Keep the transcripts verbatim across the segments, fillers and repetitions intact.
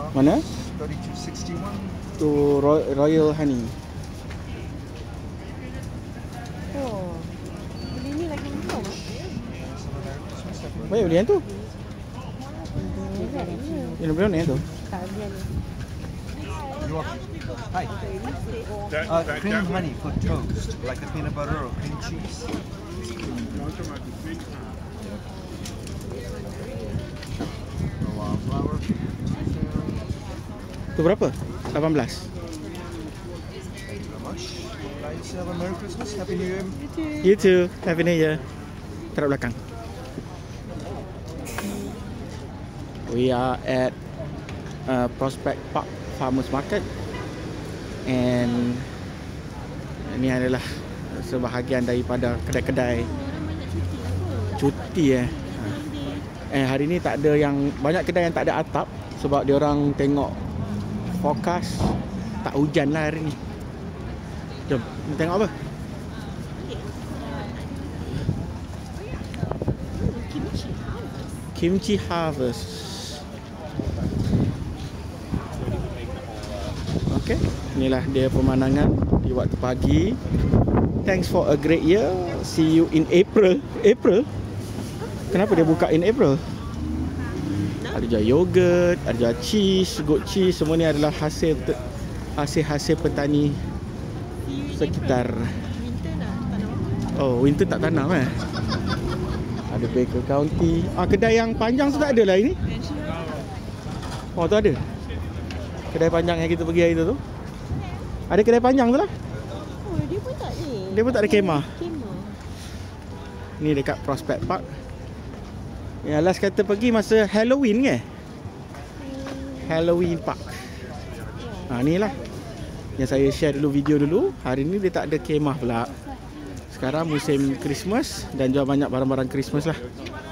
Mana? thirty-two sixty-one. Tu Roy- Royal Honey. Oh. Beli ni lagi murah. Baik beli yang tu. Ini Ini berapa ni tu? tak ada ni. You are, hi. Uh, cream honey for toast, like the peanut butter or cream cheese. The wildflower. Tu berapa? lapan belas. Thank you very much. Guys, have a Merry Christmas, Happy New Year. You too. Happy New Year. Taruh belakang. We are at uh, Prospect Park Farmers Market, and ini adalah sebahagian daripada kedai-kedai cuti eh. Eh hari ni tak ada yang banyak kedai yang tak ada atap sebab dia orang tengok forecast tak hujan lah hari ni. Jom, kita tengok apa? Kimchi Harvest. Okay, inilah dia pemandangan di waktu pagi. Thanks for a great year. See you in April. April? Kenapa dia buka in April? Ada jual yogurt, ada jual cheese, goat cheese. Semua ni adalah hasil hasil-hasil petani sekitar. Oh, winter tak tanam eh? Ada Baker County. Ah, kedai yang panjang tu tak ada lah ini. Oh, tu ada. Kedai panjang yang kita pergi hari tu tu. Ada kedai panjang tu lah. Oh, dia pun tak ni. Dia pun tak ada kemah. Kemah. Ni dekat Prospect Park. Ya, last kata pergi masa Halloween ke? Halloween Park. Ha, ni lah yang saya share dulu video dulu. Hari ni dia tak ada kemah pula. Sekarang musim Christmas dan jual banyak barang-barang Christmas lah.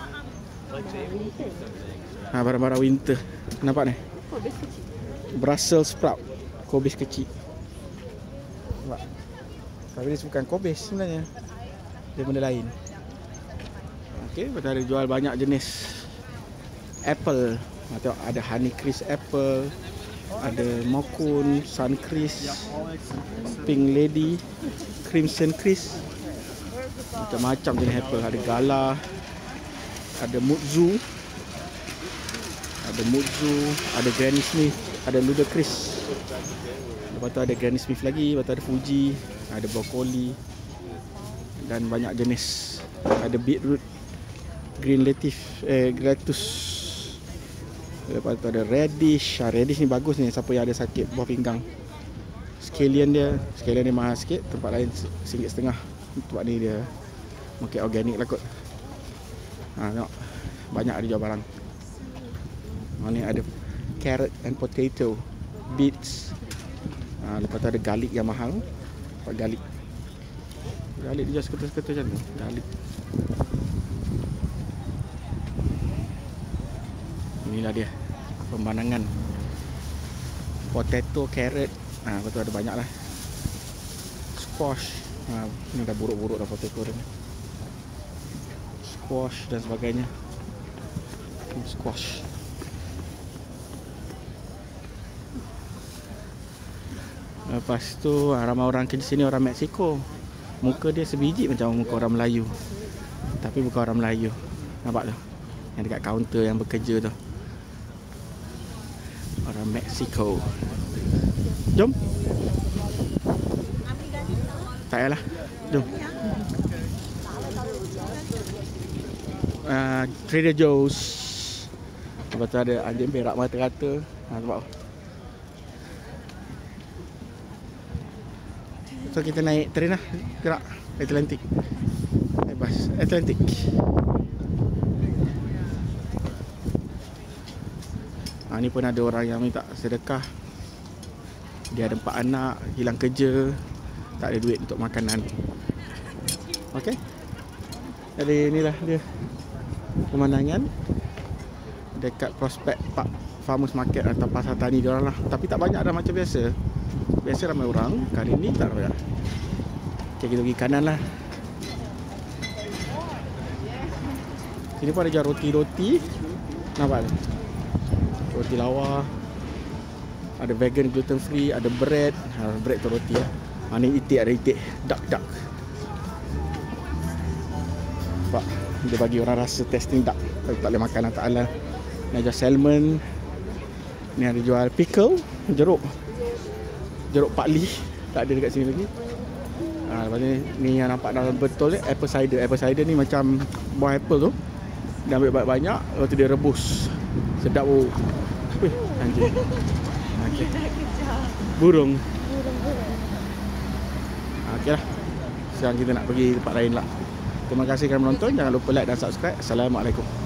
Ha, barang-barang winter. Nampak ni? Oh, best kecil. Brussels sprout, kobis kecil. Nampak? Tapi dia bukan kobis sebenarnya. Dia benda lain. Okey, betul ada jual banyak jenis apple. Tengok ada honey crisp apple, ada mokun, sun crisp, pink lady, crimson crisp. Macam-macam jenis apple. Ada gala, ada mutzu, ada mutzu, ada Granny Smith, ada Ludacris. Lepas tu ada Granny Smith lagi, lepas tu ada Fuji, ada brokoli dan banyak jenis. Ada beetroot, green lettuce, eh lettuce. Lepas tu ada radish. Ha, radish ni bagus ni siapa yang ada sakit buah pinggang. Scallion dia, scallion dia mahal sikit, tempat lain ringgit setengah. Tempat ni dia mungkin organik lah kot. Ha, tengok banyak ada jual barang. Ha, ni ada carrot and potato, beets. Ha, lepas tu ada garlic yang mahal. Lepas garlic. Garlic dia jual seketul-seketul macam ni. Garlic. Inilah dia pemandangan potato, carrot. Ha, lepas tu ada banyak lah. Squash. Ha, ni dah buruk-buruk dah potato dia ni. Squash dan sebagainya. Squash. Lepas tu ramai orang kerja sini orang Mexico. Muka dia sebiji macam muka orang Melayu. Tapi bukan orang Melayu. Nampak tu? Yang dekat kaunter yang bekerja tu. Orang Mexico. Jom. Tak payahlah. Jom. Uh, Trader Joe's. Lepas tu ada anjing perak mata-rata. Ha, nampak? So kita naik train lah. Gerak Atlantic. Naik bas Atlantic. Ha, ni pun ada orang yang minta sedekah. Dia ada empat anak, hilang kerja, tak ada duit untuk makanan. Okey. Jadi inilah dia pemandangan dekat Prospect Park Farmers Market atau pasar tani dia orang lah. Tapi tak banyak dah macam biasa. Biasa ramai orang, kali ni tak ramai. Okay, kita pergi kanan lah. Sini pun ada jual roti-roti. Nampak ni? Roti lawa. Ada vegan, gluten free, ada bread. Ha, bread tu roti lah. Ha, ni itik, ada itik. Duck duck. Nampak? Dia bagi orang rasa tasting duck. Tapi tak boleh makan lah, tak lah. Ni ada salmon. Ni ada jual pickle, jeruk. Jeruk pakli. Tak ada dekat sini lagi. Ha, lepas ni, ni yang nampak dalam betul ni apple cider. Apple cider ni macam buah apple tu. Dia ambil banyak-banyak, lepas tu dia rebus. Sedap oh. Wih, anjing. Okay. Burung. Burung-burung. Ha, okey lah. Sekarang kita nak pergi tempat lain lah. Terima kasih kerana menonton. Jangan lupa like dan subscribe. Assalamualaikum.